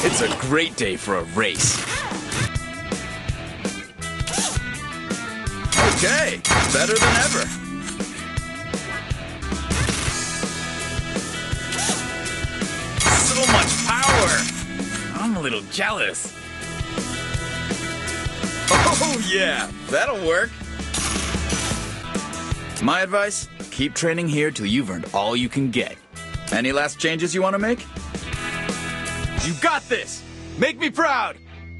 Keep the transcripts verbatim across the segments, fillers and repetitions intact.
It's a great day for a race. Okay, better than ever. So much power! I'm a little jealous. Oh yeah, that'll work. My advice, keep training here till you've earned all you can get. Any last changes you want to make? You got this! Make me proud!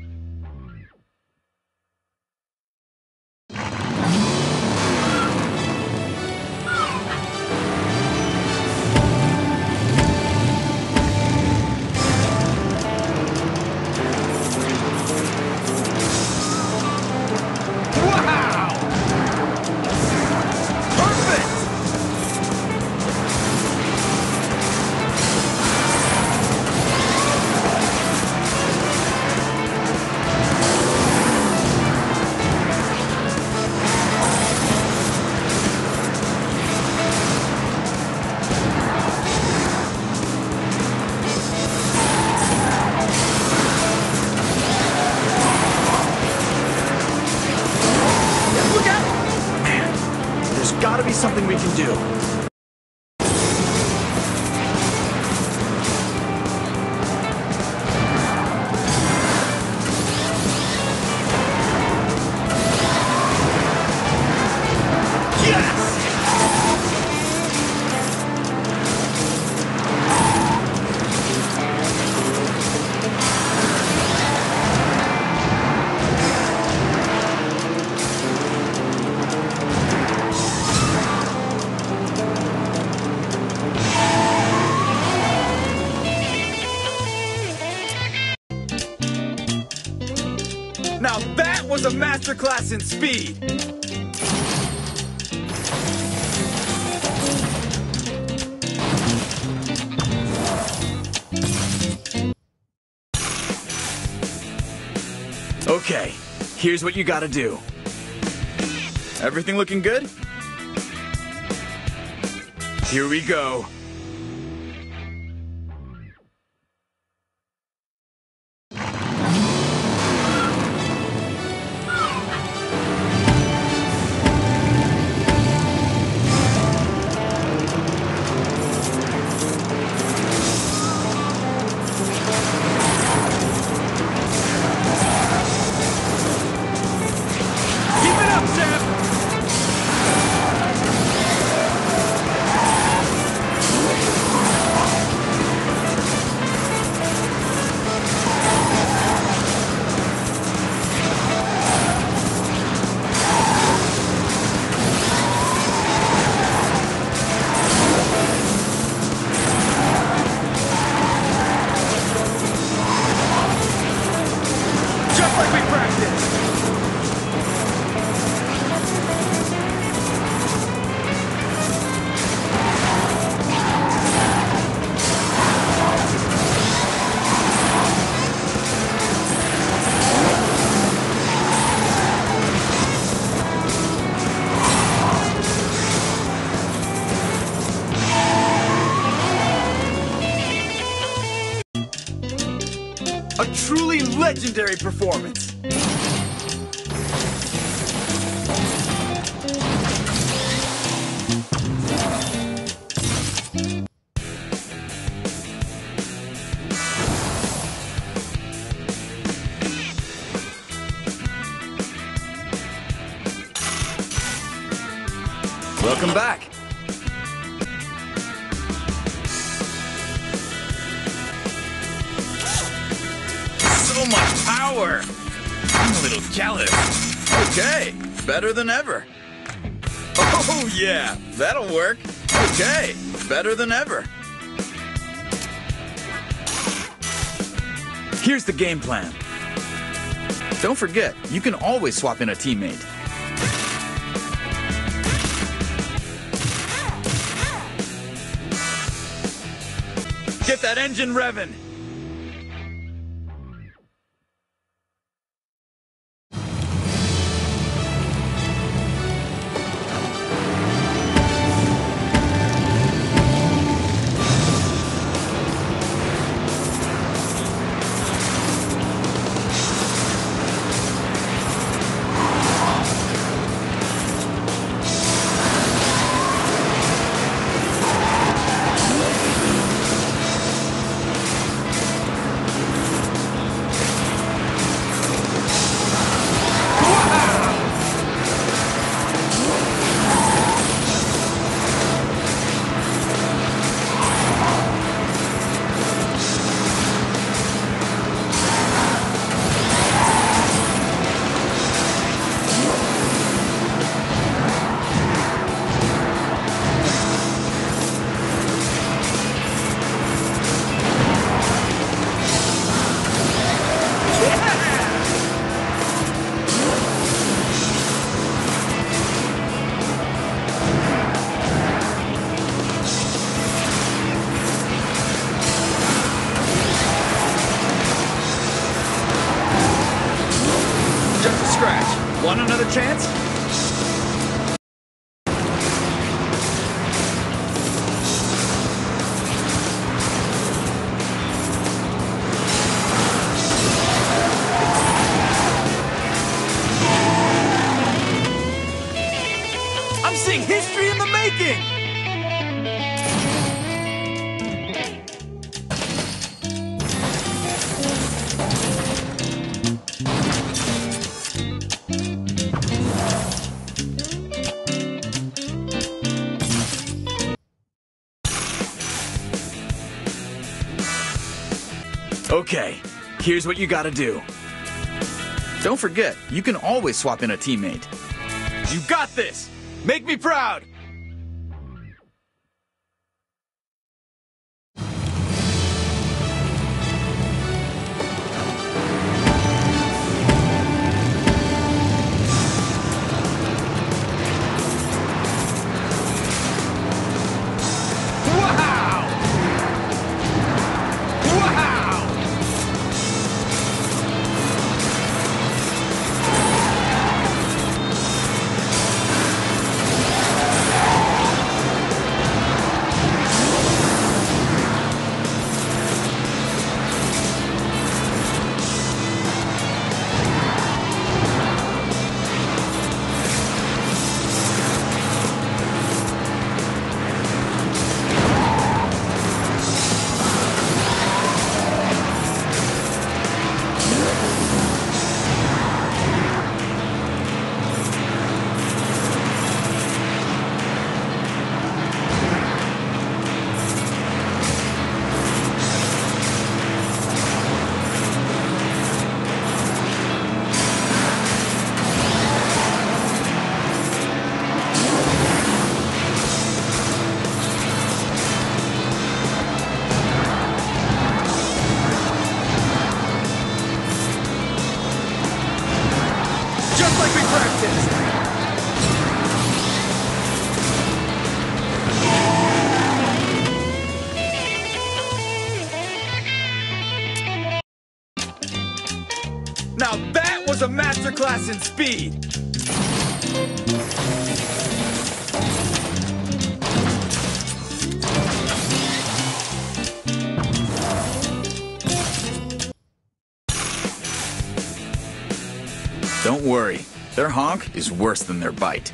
Gotta be something we can do. Now that was a masterclass in speed! Okay, here's what you gotta do. Everything looking good? Here we go. A truly legendary performance! Welcome back! So much power! I'm a little jealous. Okay, better than ever. Oh yeah, that'll work. Okay, better than ever. Here's the game plan. Don't forget, you can always swap in a teammate. Get that engine revving! Want another chance? I'm seeing history in the making! Okay, here's what you gotta do. Don't forget, you can always swap in a teammate. You got this! Make me proud! Now that was a masterclass in speed! Don't worry, their honk is worse than their bite.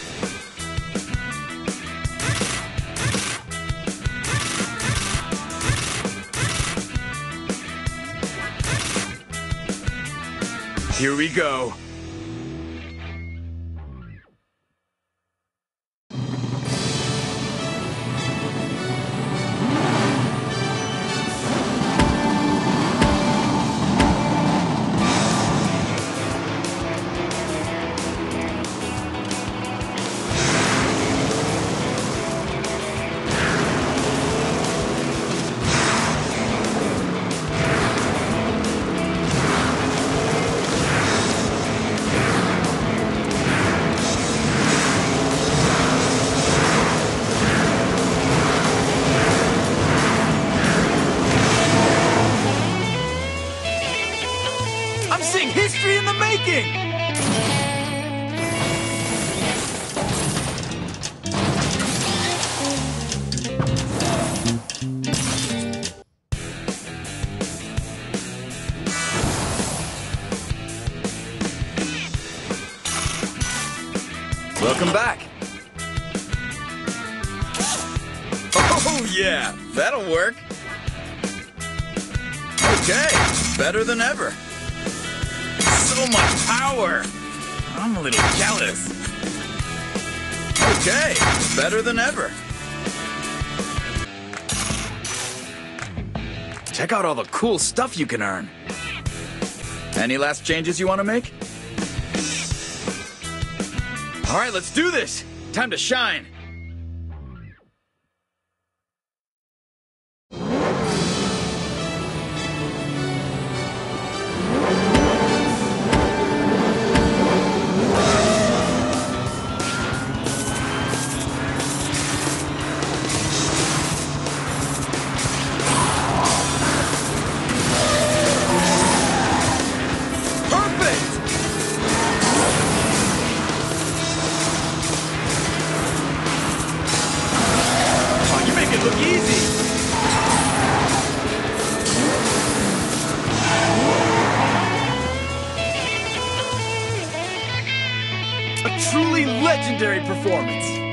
Here we go. I'm seeing history in the making! Welcome back. Oh yeah, that'll work. Okay, better than ever. So much power! I'm a little jealous. Okay, better than ever. Check out all the cool stuff you can earn. Any last changes you want to make? All right, let's do this. Time to shine. A truly legendary performance.